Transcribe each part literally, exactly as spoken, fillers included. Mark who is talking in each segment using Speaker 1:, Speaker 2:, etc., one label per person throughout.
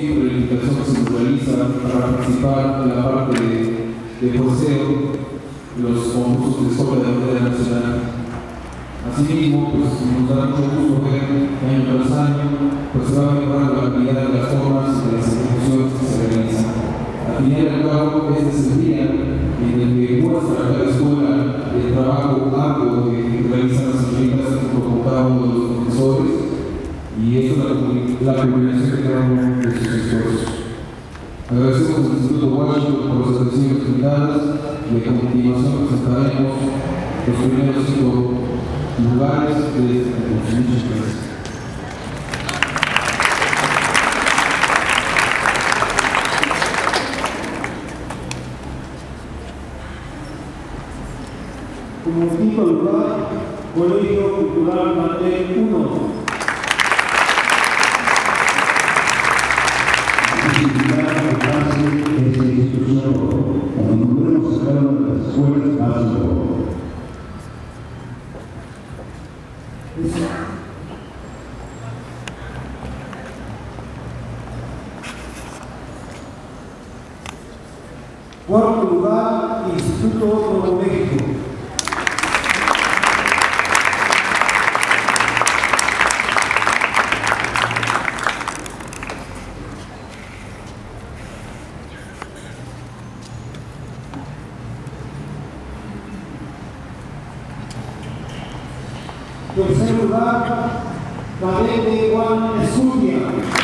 Speaker 1: siempre la invitación que se nos realiza para participar en la parte de, de poseo de los concursos de escuela de bandera nacional. Asimismo, pues nos da mucho gusto ver que año tras año pues, se va a mejorar la calidad de las formas y de las ejecuciones que se realizan. Al fin y al cabo, este es el día en el que muestra cada escuela el trabajo arduo que realizan las señoritas junto con cada uno de los profesores, y eso es la, la culminación de cada uno de sus esfuerzos. Agradecemos al Instituto Washington por las atenciones brindadas y a continuación presentaremos los primeros cinco lugares de este concurso. Muchas gracias.
Speaker 2: Como quinto lugar, Colegio Cultural Martel uno. Esta institución, como podemos sacar una de las escuelas más nuevas. Cuarto lugar, Instituto Nuevo México. Tercer lugar, Cadete Juan Escutia.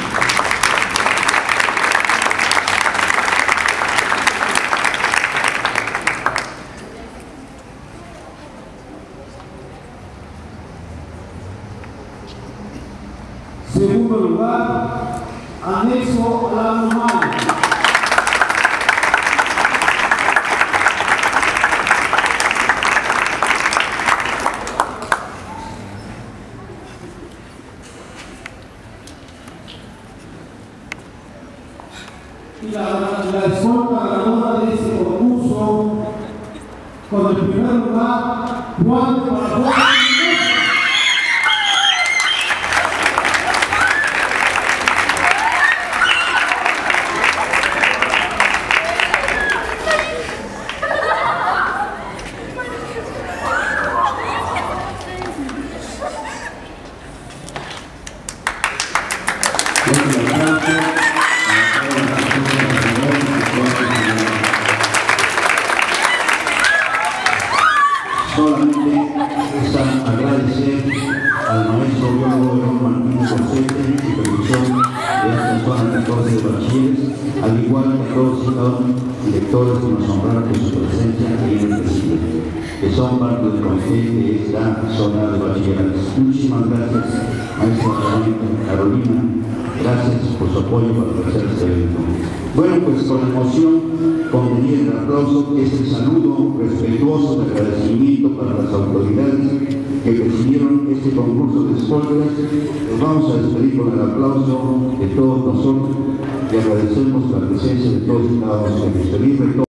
Speaker 2: Segundo lugar, Anexo a la Normal. Y la, la escolta ganadora de este concurso, con el primer lugar, Juan de Paraguay.
Speaker 3: Solamente están agradecer al maestro biólogo León Martínez Consente y supervisión de esta zona catorce de bachilleres, al igual que a todos y cada uno directores que nos honraron con su presencia ahí en el presidente, que son parte del comité de esta zona de bachilleratos. Muchísimas gracias, maestra Carolina, gracias por su apoyo para hacer este evento. Bueno, pues con emoción contenía el aplauso, este saludo respetuoso de agradecimiento para las autoridades que presidieron este concurso de escuelas. Nos vamos a despedir con el aplauso de todos nosotros y agradecemos la presencia de todos y cada uno de ustedes.